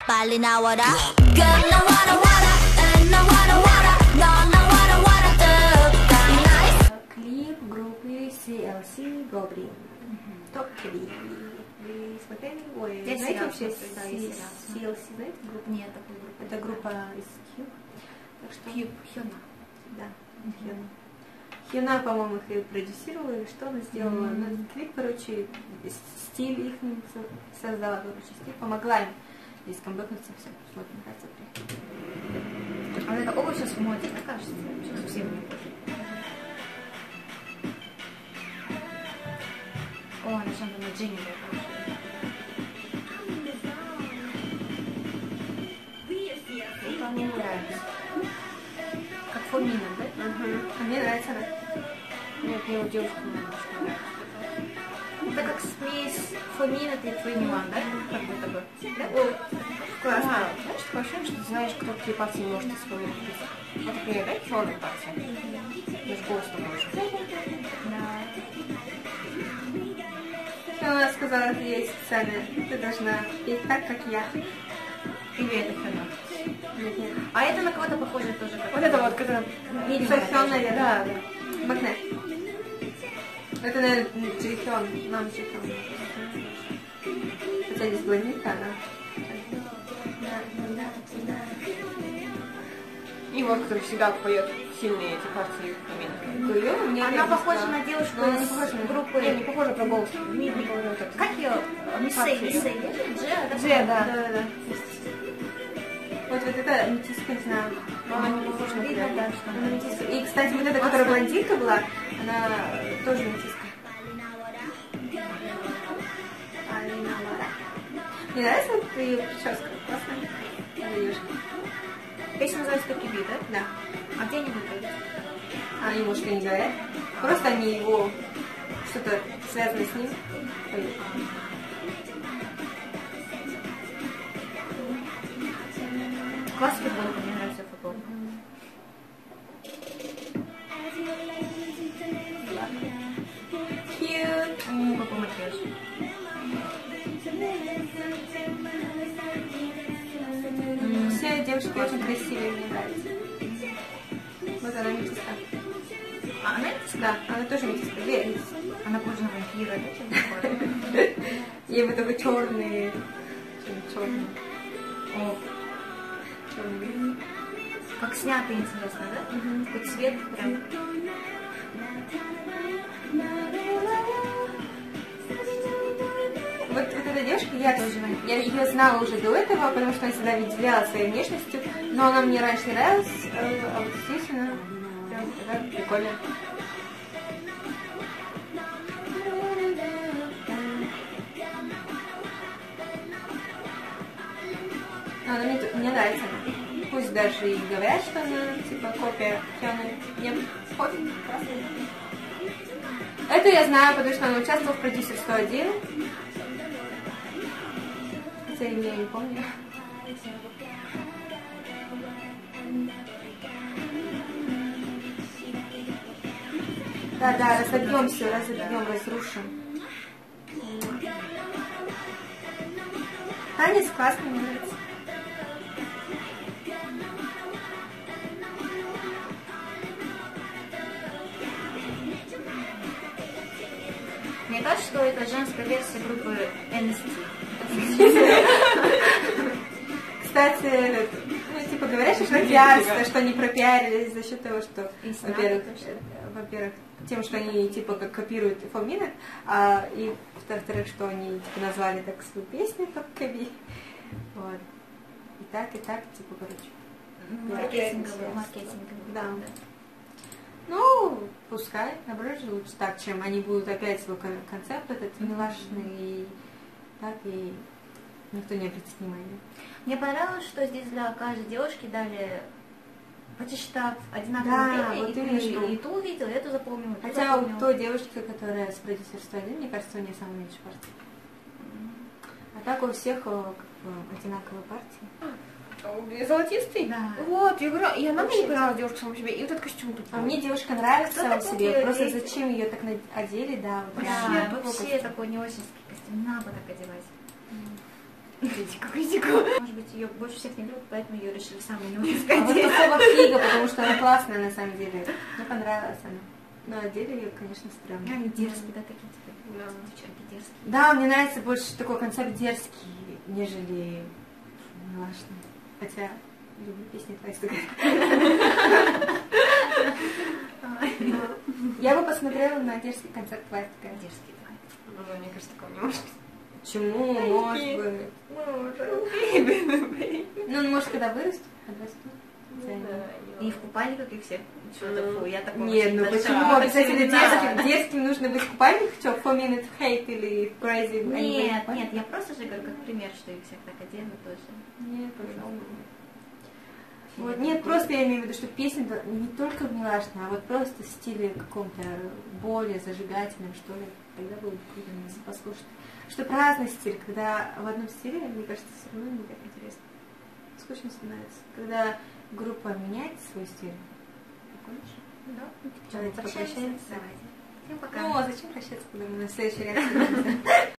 빨리 나와라. 나와라 와라. 나와라 와라. 나와라 와라. Клип группы CLC Goblin. Топ-3. Вы смотрели? Ой, знаете вообще CLC, знаете группу? Нет, такой группы. Это группа из Cube. Так что... Cube, Hyuna. Да, Hyuna. Hyuna, по-моему, их и продюсировала, или что она сделала. Ну, клип, короче, стиль их создала, короче, стиль, помогла им здесь камбэкнуться, все, смотрим, нравится. А это обувь сейчас в моде, мне кажется, сейчас совсем не похоже. О, она чем-то на Джинни похожа. Это мне нравится. Как Фомина, да? А мне нравится она. Нет, мне его девушка немножко нравится. Это как смесь Фомина и Твинюан, да? Как будто бы. Да? О, классно. Знаешь, такое ощущение, что ты знаешь, кто какие партии может исполнять. Вот, например, да, черная партия. Даже голос такой же. Да. Она сказала, что есть специально. Ты должна петь так, как я. Или это Хёна? Нет, нет. А это на кого-то похоже тоже. Вот это вот, которая... Софён, наверное. Да, да. Магнет. Это, наверное, Джихён. Нам Джихён. Хотя здесь блондинка, она... И вот, который всегда поет сильные эти партии именно. Она похожа на девушку из группы... Нет, не похожа про голос. Как ее? Миссей, Дже, да. Да. Вот это аметистка, не знаю. Она не похожа на Видно, да, тебя. что Она аметистка. И, кстати, вот эта, которая блондинка была, она тоже аметистка. Мне нравится вот ее прическа. Классная. Девушка. Песня называется «Токиби», да? Да. А где они выиграли? А они, может, и не говорят. Просто они его... Что-то связано с ним. Ой. Класс футболка, мне нравится футболка. Cute. Какой макияж. Все девушки очень красивые, мне нравится. Вот она метиска. А она? Да, она тоже метиска. Две метиски. Она похожа на вампира, да? Чем такое? Ей вот такой черный. Черный. О, Черный. как снято, интересно, да? Такой цвет прям. Вот эта девушка, я ее знала уже до этого, потому что она всегда выделяла своей внешностью, но она мне раньше не нравилась, а вот здесь она прям такая прикольная. Мне нравится она. Пусть даже и говорят, что она типа копия Хёны. Мне пофиг, классная. Эту я знаю, потому что она участвовала в продюсер 101. Хотя я не помню. Да, разобьем все, разрушим. Танец классный, мне нравится. Мне кажется, что это женская версия группы NST. Кстати, ну, типа, говорят, что пиарство, что они пропиарились за счет того, что, во-первых, тем, что они, типа, как копируют Фомина, и, во-вторых, что они, типа, назвали так свою песню, как Каби. Вот. И так, типа, короче. Маркетинговый. Да. Ну, пускай, наоборот, же лучше так, чем они будут опять свой концепт этот милашный, и так, и никто не обратит внимания. Мне понравилось, что здесь для каждой девушки дали, почитав одинаковые вот песни, и ту увидела, и эту запомнила. Хотя у той девушки, которая с продюсер 101, мне кажется, у нее самая меньшая партия. А так у всех как бы, одинаковые партии. Золотистый? Да. Вот, я говорю, и она мне не понравилась, девушка сама себе, и вот этот костюм тут. А мне девушка нравится Кто сама такой себе, ее просто одеть? зачем ее так одели, да. Вот Да, прям. вообще такой не очень костюм, надо так одевать. Критику. Может быть, ее больше всех не любят, поэтому ее решили самой не А вот выпускать. особо Фига, потому что она классная на самом деле. Мне понравилась она. Но на деле ее, конечно, стрёмно. Они дерзкие, да, такие типа. Да. Девчонки дерзкие. Да, мне нравится больше такой концепт дерзкий, нежели милашный. Хотя люблю песни Твайс. Я бы посмотрела на дерзкий концерт Твайс. Дерзкие, да. Ну, мне кажется, такого не может быть. Почему? Может быть. Ну, он может, когда вырастет, подрастет. И в купальниках, и все. Что-то фу, я такого Нет, ну не почему слышала. обязательно дерзким нужно быть в купальниках? Что, 4 minute hate или crazy? Нет, нет, я просто же говорю как пример, что их всех так оденут тоже. Нет, пожалуйста. Вот, нет, просто я имею в виду, что песня не только милашная, а вот просто в стиле каком-то более зажигательном, что ли. Тогда было бы круто послушать. Что разный стиль, когда в одном стиле, мне кажется, все равно не так интересно. Скучно становится. Когда группа меняет свой стиль. Прикольно. Да, Давайте попрощаемся. Давайте. Всем пока. Ну, а зачем прощаться, когда мы на следующий раз?